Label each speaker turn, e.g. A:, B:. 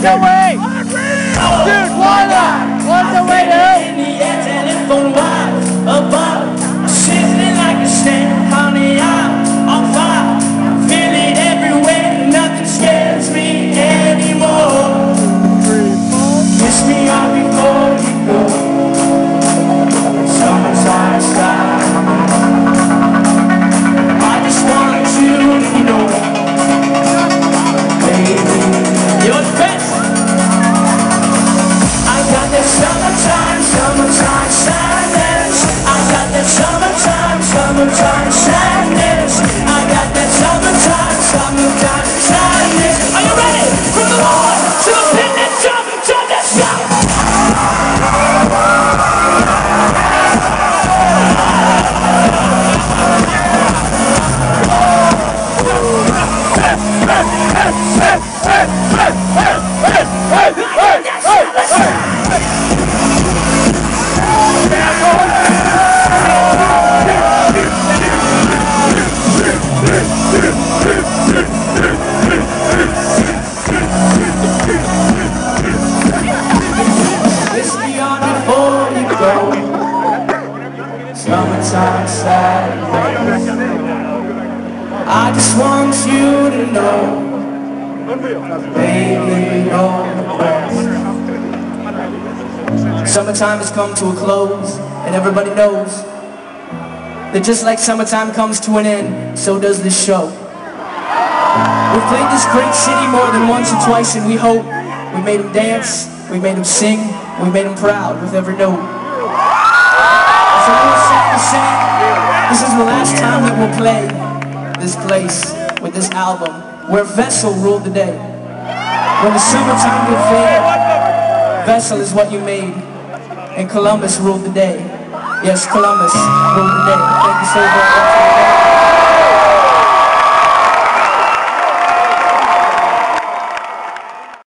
A: the way? Dude, what's the way to?
B: In the air, telephone wire above, sizzling like a stand. Honey, I'm on fire. Feel it everywhere. Nothing scares me anymore. Kiss me on before you go. Summertime style. I just want you to know, baby, you're the best. I got that summertime sadness. I got that summertime sadness. I got that summertime sadness. Are you ready? From the Lord to the pit and jump to the sky. Summertime sadness. I just want you to know, baby, you're the best. Summertime has come to a close, and everybody knows that just like summertime comes to an end, so does this show. We've played this great city more than once or twice, and we hope we made them dance, we made them sing, we made them proud with every note. So we're sad to say, this is the last time that we'll play this place with this album, where Vessel ruled the day. When the summertime will fade, Vessel is what you made, and Columbus ruled the day. Yes, Columbus ruled the day. Thank you so very much.